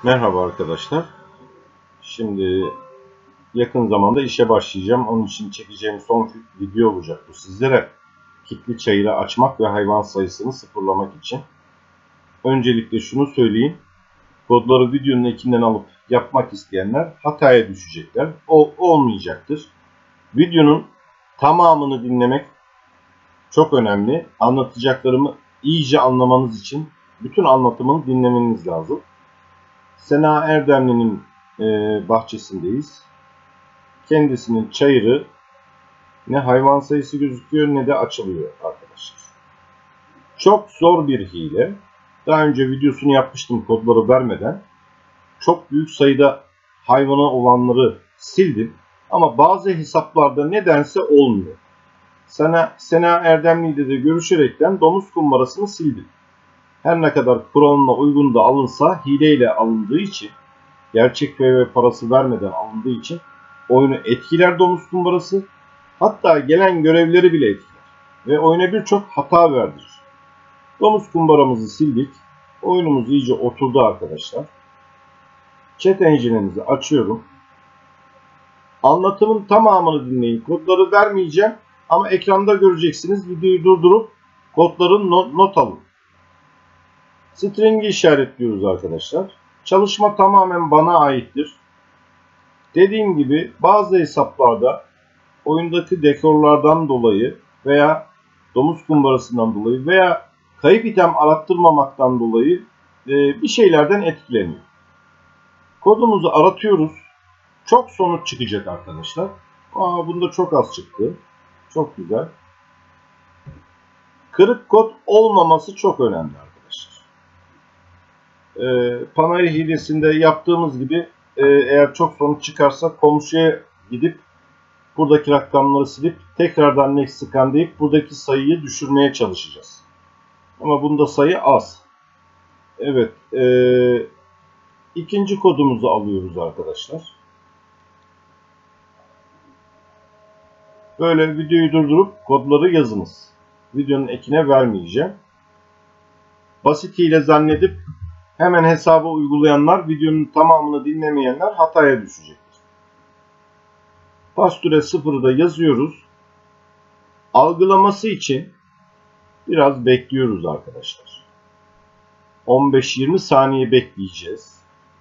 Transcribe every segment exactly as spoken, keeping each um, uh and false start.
Merhaba arkadaşlar. Şimdi yakın zamanda işe başlayacağım. Onun için çekeceğim son video olacak bu sizlere. Kitli çayırı açmak ve hayvan sayısını sıfırlamak için. Öncelikle şunu söyleyeyim. Kodları videonun ekinden alıp yapmak isteyenler hataya düşecekler. O olmayacaktır. Videonun tamamını dinlemek çok önemli. Anlatacaklarımı iyice anlamanız için bütün anlatımını dinlemeniz lazım. Sena Erdemli'nin e, bahçesindeyiz. Kendisinin çayırı ne hayvan sayısı gözüküyor ne de açılıyor arkadaşlar. Çok zor bir hile. Daha önce videosunu yapmıştım kodları vermeden. Çok büyük sayıda hayvanı olanları sildim. Ama bazı hesaplarda nedense olmuyor. Sena, Sena Erdemli ile de görüşerekten domuz kumbarasını sildim. Her ne kadar kuralına uygun da alınsa hileyle alındığı için, gerçek P V parası vermeden alındığı için oyunu etkiler domuz kumbarası. Hatta gelen görevleri bile etkiler. Ve oyuna birçok hata verdirir. Domuz kumbaramızı sildik. Oyunumuz iyice oturdu arkadaşlar. Chat engine'imizi açıyorum. Anlatımın tamamını dinleyin. Kodları vermeyeceğim. Ama ekranda göreceksiniz. Videoyu durdurup kodların not, not alın. String'i işaretliyoruz arkadaşlar. Çalışma tamamen bana aittir. Dediğim gibi bazı hesaplarda oyundaki dekorlardan dolayı veya domuz kumbarasından dolayı veya kayıp item arattırmamaktan dolayı e, bir şeylerden etkileniyor. Kodumuzu aratıyoruz. Çok sonuç çıkacak arkadaşlar. Aa, bunda çok az çıktı. Çok güzel. Kırık kod olmaması çok önemli arkadaşlar. E, panel hilesinde yaptığımız gibi e, eğer çok sonuç çıkarsa komşuya gidip buradaki rakamları silip tekrardan next scan deyip buradaki sayıyı düşürmeye çalışacağız. Ama bunda sayı az. Evet. E, ikinci kodumuzu alıyoruz arkadaşlar. Böyle videoyu durdurup kodları yazınız. Videonun ekine vermeyeceğim. Basit hile zannedip hemen hesaba uygulayanlar, videonun tamamını dinlemeyenler hataya düşecektir. Pasture sıfırı da yazıyoruz. Algılaması için biraz bekliyoruz arkadaşlar. on beş yirmi saniye bekleyeceğiz.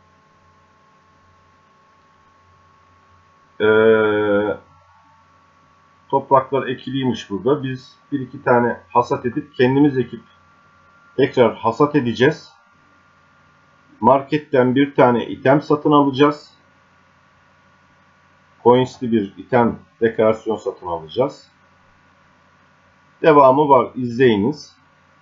Ee, topraklar ekiliymiş burada. Biz bir iki tane hasat edip kendimiz ekip tekrar hasat edeceğiz. Marketten bir tane item satın alacağız. Coins'li bir item dekorasyon satın alacağız. Devamı var. İzleyiniz.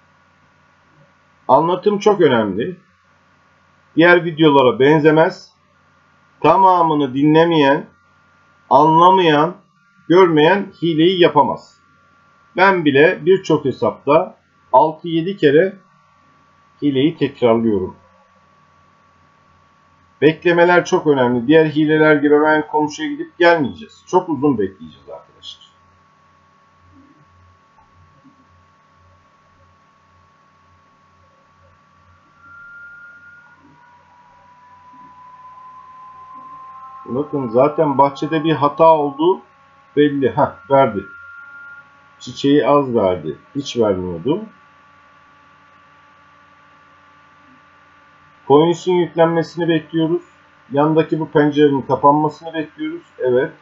Anlatım çok önemli. Diğer videolara benzemez. Tamamını dinlemeyen, anlamayan, görmeyen hileyi yapamaz. Ben bile birçok hesapta altı yedi kere hileyi tekrarlıyorum. Beklemeler çok önemli. Diğer hileler gibi hemen komşuya gidip gelmeyeceğiz. Çok uzun bekleyeceğiz arkadaşlar. Bakın zaten bahçede bir hata olduğu belli. Heh, verdi. Çiçeği az verdi. Hiç vermiyordu. Coins'in yüklenmesini bekliyoruz. Yandaki bu pencerenin kapanmasını bekliyoruz. Evet.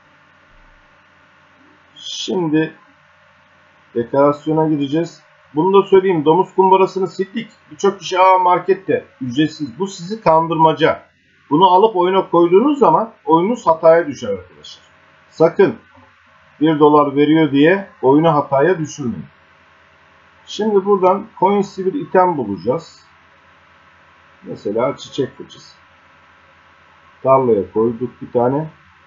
Şimdi dekorasyona gireceğiz. Bunu da söyleyeyim. Domuz kumbarasını sildik. Birçok kişi aa markette ücretsiz. Bu sizi kandırmaca. Bunu alıp oyuna koyduğunuz zaman oyunuz hataya düşer arkadaşlar. Sakın bir dolar veriyor diye oyunu hataya düşürmeyin. Şimdi buradan coins'li bir item bulacağız. Mesela çiçek fıçısı. Tarlaya koyduk bir tane.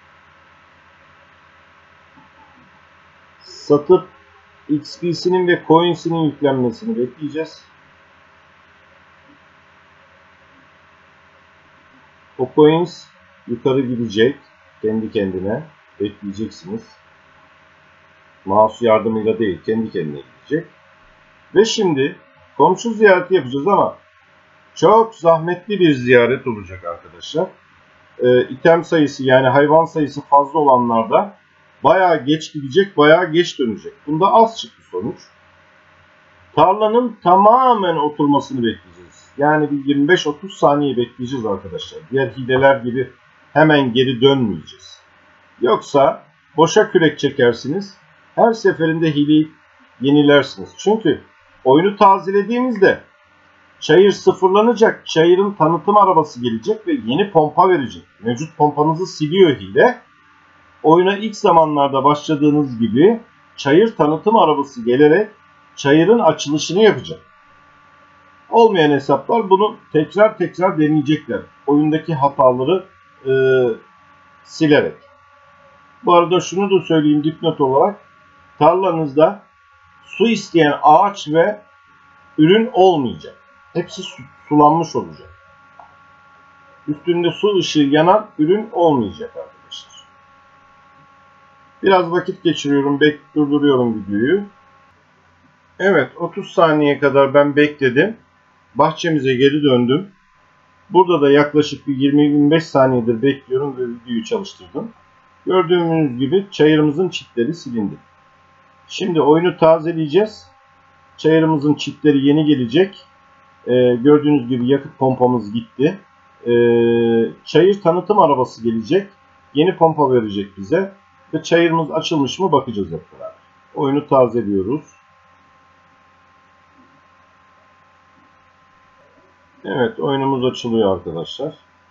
Satıp X P'sinin ve coins'inin yüklenmesini bekleyeceğiz. O coins yukarı gidecek. Kendi kendine. Bekleyeceksiniz. Mouse yardımıyla değil. Kendi kendine gidecek. Ve şimdi komşu ziyareti yapacağız ama Çok zahmetli bir ziyaret olacak arkadaşlar. E, item sayısı yani hayvan sayısı fazla olanlarda bayağı geç gidecek, bayağı geç dönecek. Bunda az çıktı sonuç. Tarlanın tamamen oturmasını bekleyeceğiz. Yani bir yirmi beş otuz saniye bekleyeceğiz arkadaşlar. Diğer hileler gibi hemen geri dönmeyeceğiz. Yoksa boşa kürek çekersiniz. Her seferinde hileyi yenilersiniz. Çünkü oyunu tazelediğimizde çayır sıfırlanacak. Çayırın tanıtım arabası gelecek ve yeni pompa verecek. Mevcut pompanızı siliyor hile. Oyuna ilk zamanlarda başladığınız gibi çayır tanıtım arabası gelerek çayırın açılışını yapacak. Olmayan hesaplar bunu tekrar tekrar deneyecekler. Oyundaki hataları e, silerek. Bu arada şunu da söyleyeyim dipnot olarak. Tarlanızda su isteyen ağaç ve ürün olmayacak. Hepsi su, sulanmış olacak. Üstünde su ışığı yanan ürün olmayacak arkadaşlar. Biraz vakit geçiriyorum. Bek durduruyorum videoyu. Evet, otuz saniye kadar ben bekledim. Bahçemize geri döndüm. Burada da yaklaşık bir yirmi yirmi beş saniyedir bekliyorum ve videoyu çalıştırdım. Gördüğünüz gibi çayırımızın çitleri silindi. Şimdi oyunu tazeleyeceğiz. Çayırımızın çitleri yeni gelecek. Ee, gördüğünüz gibi yakıt pompamız gitti. Ee, çayır tanıtım arabası gelecek. Yeni pompa verecek bize. Ve çayırımız açılmış mı bakacağız hep beraber. Oyunu tazeliyoruz. Evet, oyunumuz açılıyor arkadaşlar.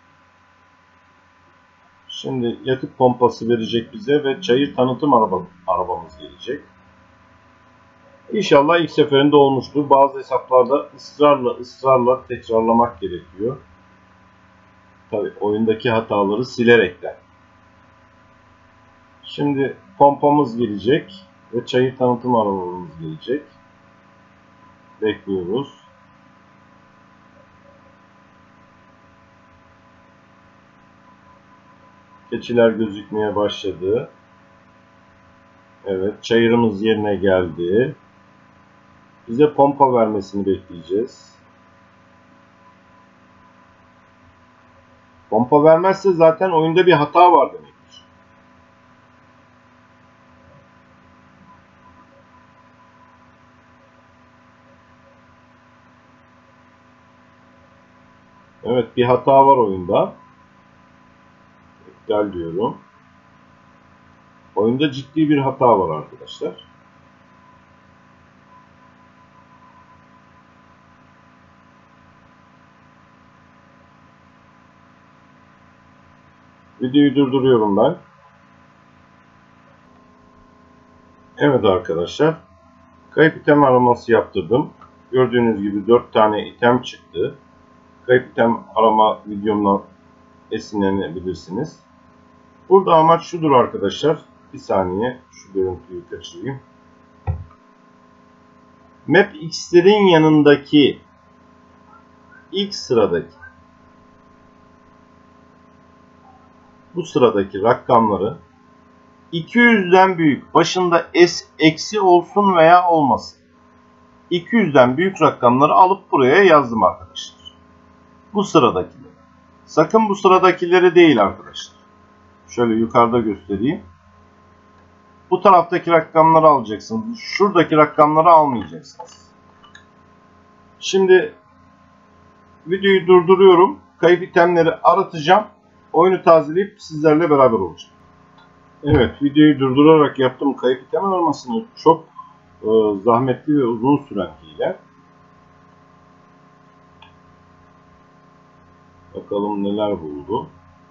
Şimdi yakıt pompası verecek bize ve çayır tanıtım araba, arabamız gelecek. İnşallah ilk seferinde olmuştur. Bazı hesaplarda ısrarla ısrarla tekrarlamak gerekiyor. Tabii oyundaki hataları silerekten. Şimdi pompamız gelecek ve çayır tanıtım arabamız gelecek. Bekliyoruz. Keçiler gözükmeye başladı. Evet, çayırımız yerine geldi. Bize pompa vermesini bekleyeceğiz. Pompa vermezse zaten oyunda bir hata var demektir. Evet, bir hata var oyunda. İptal diyorum. Oyunda ciddi bir hata var arkadaşlar. Videoyu durduruyorum ben. Evet arkadaşlar. Kayıp item araması yaptırdım. Gördüğünüz gibi dört tane item çıktı. Kayıp item arama videomdan esinlenebilirsiniz. Burada amaç şudur arkadaşlar. Bir saniye şu görüntüyü kaçırayım. Map X'lerin yanındaki ilk sıradaki bu sıradaki rakamları iki yüzden büyük, başında S eksi olsun veya olmasın. iki yüzden büyük rakamları alıp buraya yazdım arkadaşlar. Bu sıradakileri. Sakın bu sıradakileri değil arkadaşlar. Şöyle yukarıda göstereyim. Bu taraftaki rakamları alacaksınız. Şuradaki rakamları almayacaksınız. Şimdi videoyu durduruyorum. Kayıp itemleri aratacağım. Oyunu tazeleyip sizlerle beraber olacağım. Evet, videoyu durdurarak yaptım kayıp item aramasını. Çok e, zahmetli ve uzun süren hile. Bakalım neler buldu.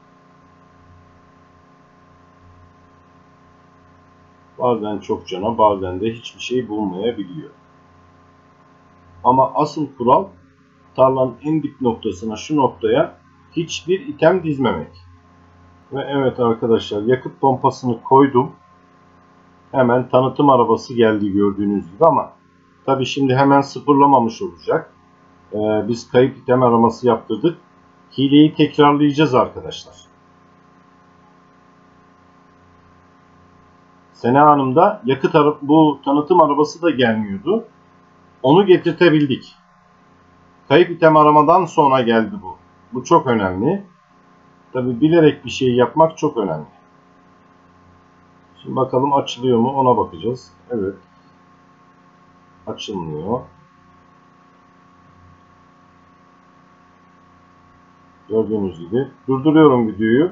Bazen çok cana, bazen de hiçbir şey bulmayabiliyor. Ama asıl kural tarlanın en dip noktasına, şu noktaya hiçbir item dizmemek. Ve evet arkadaşlar, yakıt pompasını koydum. Hemen tanıtım arabası geldi gördüğünüz gibi ama tabi şimdi hemen sıfırlamamış olacak. Ee, biz kayıp item araması yaptırdık. Hileyi tekrarlayacağız arkadaşlar. Sena Hanım'da yakıt bu tanıtım arabası da gelmiyordu. Onu getirtebildik. Kayıp item aramadan sonra geldi bu. Bu çok önemli. Tabi bilerek bir şey yapmak çok önemli. Şimdi bakalım açılıyor mu, ona bakacağız. Evet. Açılmıyor. Gördüğünüz gibi. Durduruyorum videoyu.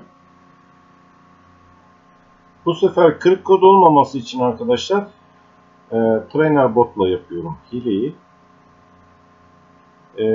Bu sefer kırık kod olmaması için arkadaşlar e, trainer botla yapıyorum hileyi. E,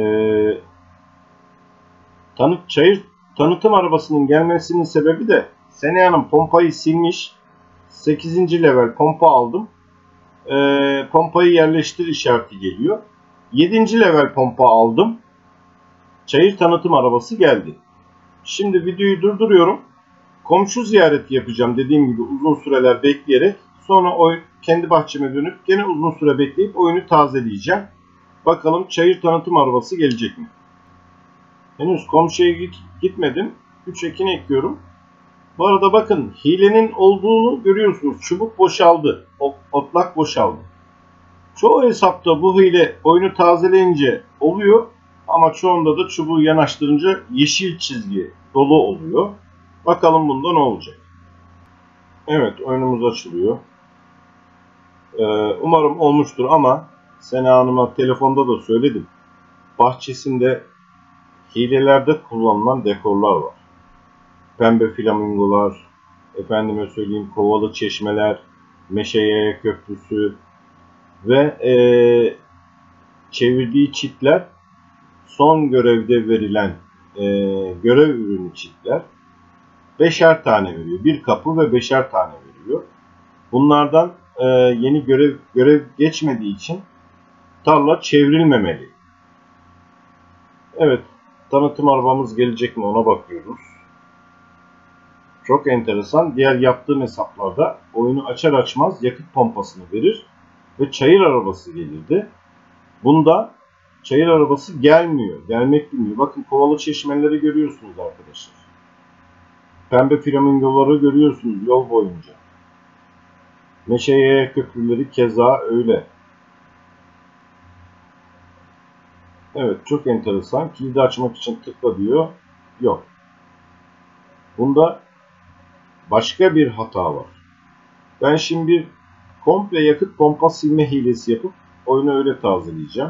tanıt, çayır tanıtım arabasının gelmesinin sebebi de Sene Hanım pompayı silmiş. sekizinci level pompa aldım. E, pompayı yerleştir işareti geliyor. yedinci level pompa aldım. Çayır tanıtım arabası geldi. Şimdi videoyu durduruyorum. Komşu ziyareti yapacağım dediğim gibi uzun süreler bekleyerek. Sonra o kendi bahçeme dönüp gene uzun süre bekleyip oyunu tazeleyeceğim. Bakalım çayır tanıtım arabası gelecek mi? Henüz komşuya gitmedim. üç ekini ekliyorum. Bu arada bakın hilenin olduğunu görüyorsunuz. Çubuk boşaldı. Otlak boşaldı. Çoğu hesapta bu hile oyunu tazeleyince oluyor. Ama çoğunda da çubuğu yanaştırınca yeşil çizgi dolu oluyor. Bakalım bunda ne olacak. Evet, oyunumuz açılıyor. Ee, umarım olmuştur ama Sena Hanım'a telefonda da söyledim. Bahçesinde hilelerde kullanılan dekorlar var. Pembe flamingolar, efendime söyleyeyim kovalı çeşmeler, meşe yaya köprüsü ve ee, çevirdiği çitler son görevde verilen ee, görev ürünü çitler. Beşer tane veriyor. Bir kapı ve beşer tane veriyor. Bunlardan e, yeni görev görev geçmediği için tarla çevrilmemeli. Evet. Tanıtım arabamız gelecek mi ona bakıyoruz. Çok enteresan. Diğer yaptığım hesaplarda oyunu açar açmaz yakıt pompasını verir ve çayır arabası gelirdi. Bunda çayır arabası gelmiyor. Gelmek bilmiyor. Bakın kovalı çeşmeleri görüyorsunuz arkadaşlar. Pembe flamingoları görüyorsunuz yol boyunca. Meşe yaya köprüleri keza öyle. Evet, çok enteresan. Kilidi açmak için tıkla diyor. Yok. Bunda başka bir hata var. Ben şimdi bir komple yakıt pompa silme hilesi yapıp oyunu öyle tazeleyeceğim.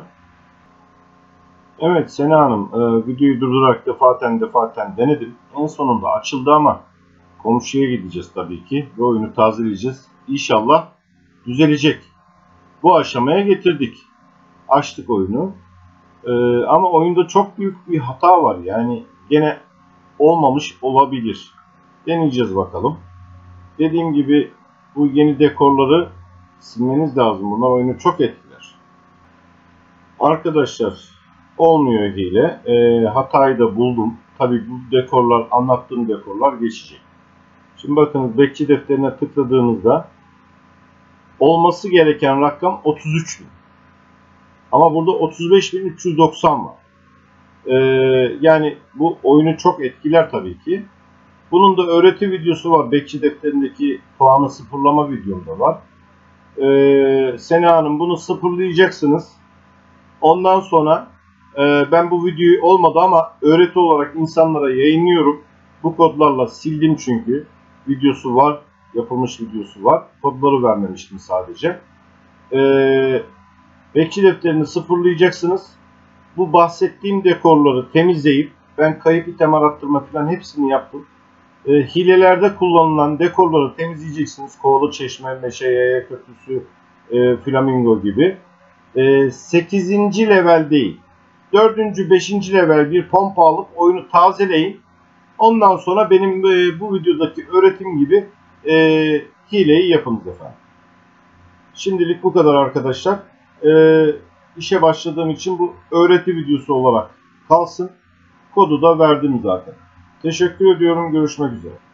Evet Sena Hanım, e, videoyu durdurarak defaten defaten denedim. En sonunda açıldı ama komşuya gideceğiz tabii ki ve oyunu tazeleyeceğiz. İnşallah düzelecek. Bu aşamaya getirdik. Açtık oyunu. Ee, ama oyunda çok büyük bir hata var. Yani gene olmamış olabilir. Deneyeceğiz bakalım. Dediğim gibi bu yeni dekorları silmeniz lazım. Bunlar oyunu çok etkiler. Arkadaşlar olmuyor hile. Ee, hatayı da buldum. Tabii bu dekorlar, anlattığım dekorlar geçecek. Şimdi bakınız bekçi defterine tıkladığınızda olması gereken rakam otuz üç bin. Ama burada otuz beş bin üç yüz doksan var. Ee, yani bu oyunu çok etkiler tabii ki. Bunun da öğreti videosu var. Bekçi defterindeki puanı sıfırlama videomda var. Ee, Sena Hanım bunu sıfırlayacaksınız. Ondan sonra e, ben bu videoyu olmadı ama öğreti olarak insanlara yayınlıyorum. Bu kodlarla sildim çünkü. Videosu var. Yapılmış videosu var. Kodları vermemiştim sadece. Eee Bekçi defterini sıfırlayacaksınız. Bu bahsettiğim dekorları temizleyip ben kayıp item arattırma falan hepsini yaptım. E, hilelerde kullanılan dekorları temizleyeceksiniz. Kovalı çeşme, meşe yaya köprüsü, e, flamingo gibi. E, sekizinci level değil. dördüncü beşinci level bir pompa alıp oyunu tazeleyin. Ondan sonra benim e, bu videodaki öğretim gibi e, hileyi yapınız efendim. Şimdilik bu kadar arkadaşlar. Ee, işe başladığım için bu öğreti videosu olarak kalsın. Kodu da verdim zaten. Teşekkür ediyorum. Görüşmek üzere.